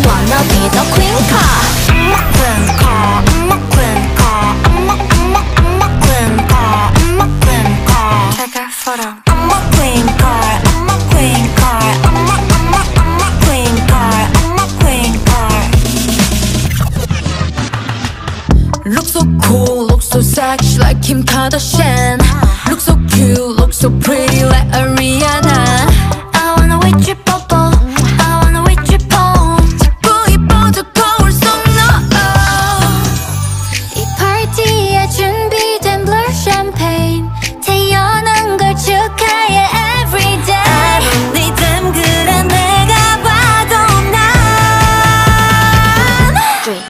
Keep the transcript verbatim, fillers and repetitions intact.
wanna be the queen car. I'm a queen car, I'm a queen car, I'm a, I'm a, I'm a queen car, I'm a queen car. Take a photo. I'm a queen car, I'm a queen car, I'm a, I'm a, I'm a queen car, I'm a queen car. Look so cool, look so sexy like Kim Kardashian. Look so cute, look so pretty like